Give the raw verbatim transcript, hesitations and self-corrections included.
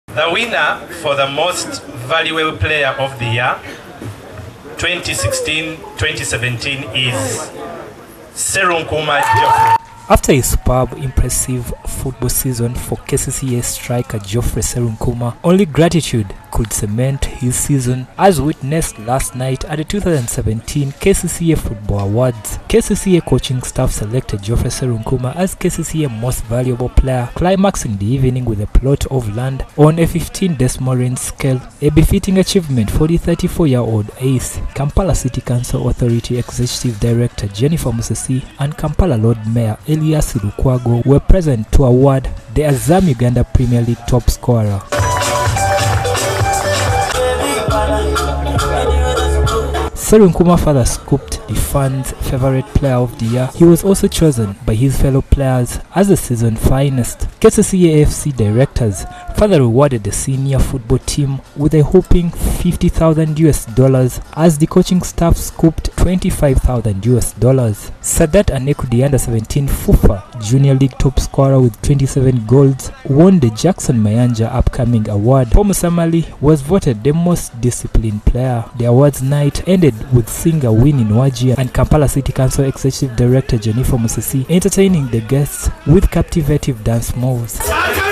The winner for the most valuable player of the year twenty sixteen twenty seventeen is Sserunkuma Geoffrey. After a superb, impressive football season for K C C A striker Geoffrey Sserunkuma, only gratitude could cement his season, as witnessed last night at the two thousand seventeen K C C A Football Awards. K C C A coaching staff selected Geoffrey Sserunkuma as K C C A most valuable player, climaxing the evening with a plot of land on a fifteen decimal range scale, a befitting achievement for the thirty-four-year-old ace. Kampala City Council Authority Executive Director Geoffrey Sserunkuma and Kampala Lord Mayor Lukwago were present to award the Azam Uganda Premier League top scorer. Sserunkuma further scooped the fans' favorite player of the year. He was also chosen by his fellow players as the season finest. K C C A F C directors further rewarded the senior football team with a whopping fifty thousand U S dollars as the coaching staff scooped twenty-five thousand U S dollars. Sadat Aneku, the under seventeen FUFA Junior League top scorer with twenty-seven goals, won the Jackson Mayanja Upcoming Award. Paul Musamali was voted the most disciplined player. The awards night ended with singer Winnie Nwajia and Kampala City Council Executive Director Geoffrey Sserunkuma entertaining the guests with captivating dance moves.